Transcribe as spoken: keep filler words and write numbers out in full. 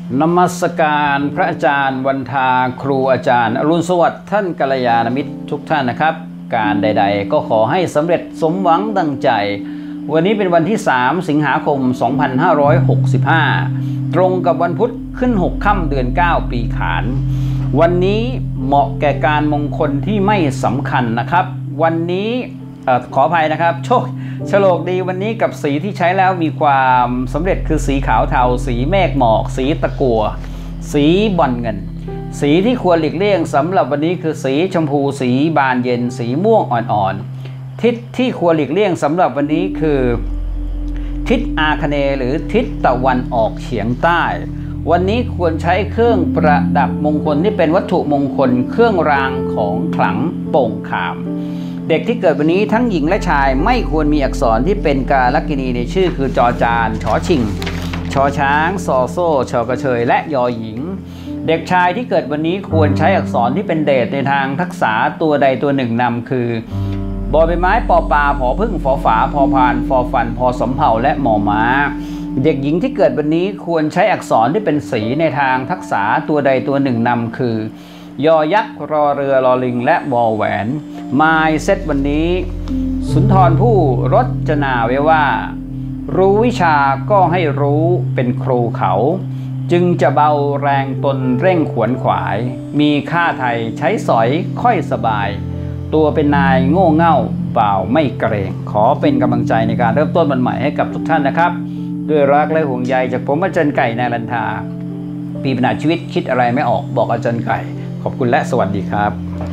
นมัสการพระอาจารย์วันทาครูอาจารย์อรุณสวัสดิ์ท่านกัลยาณมิตรทุกท่านนะครับการใดๆก็ขอให้สำเร็จสมหวังดังใจวันนี้เป็นวันที่สามสิงหาคมสองพันห้าร้อยหกสิบห้าตรงกับวันพุธขึ้นหกค่ำเดือนเก้าปีขานวันนี้เหมาะแก่การมงคลที่ไม่สำคัญนะครับวันนี้ขออภัยนะครับโชคโฉลกดีวันนี้กับสีที่ใช้แล้วมีความสำเร็จคือสีขาวเทาสีเมฆหมอกสีตะกั่วสีบอลเงินสีที่ควรหลีกเลี่ยงสำหรับวันนี้คือสีชมพูสีบานเย็นสีม่วงอ่อนๆทิศที่ควรหลีกเลี่ยงสำหรับวันนี้คือทิศอาคเนย์หรือทิศตะวันออกเฉียงใต้วันนี้ควรใช้เครื่องประดับมงคลที่เป็นวัตถุมงคลเครื่องรางของขลังโป่งขามเด็กที่เกิดวันนี้ทั้งหญิงและชายไม่ควรมีอักษรที่เป็นกาลกินีในชื่อคือจอจานชอชิงชอช้างซอโซ่ชอกระเชยและยอหญิงเด็กชายที่เกิดวันนี้ควรใช้อักษรที่เป็นเดชในทางทักษะตัวใดตัวหนึ่งนำคือบอใบไม้ปอปลาผอพึ่งฝอฝาพอพานฟอฟันพอสำเภาและหมอม้าเด็กหญิงที่เกิดวันนี้ควรใช้อักษรที่เป็นสีในทางทักษะตัวใดตัวหนึ่งนำคือยอยักษ์รอเรือรอลิงและวอแหวนไมล์เซตวันนี้สุนทรภู่รจนาไว้ว่ารู้วิชาก็ให้รู้เป็นครูเขาจึงจะเบาแรงตนเร่งขวนขวายมีค่าไทยใช้สอยค่อยสบายตัวเป็นนายโง่เง่าเปล่าไม่เกรงขอเป็นกำลังใจในการเริ่มต้นวันใหม่ให้กับทุกท่านนะครับด้วยรักและห่วงใยจากผมอาจารย์ไก่นายลันทาปีปัญหาชีวิตคิดอะไรไม่ออกบอกอาจารย์ไก่ขอบคุณและสวัสดีครับ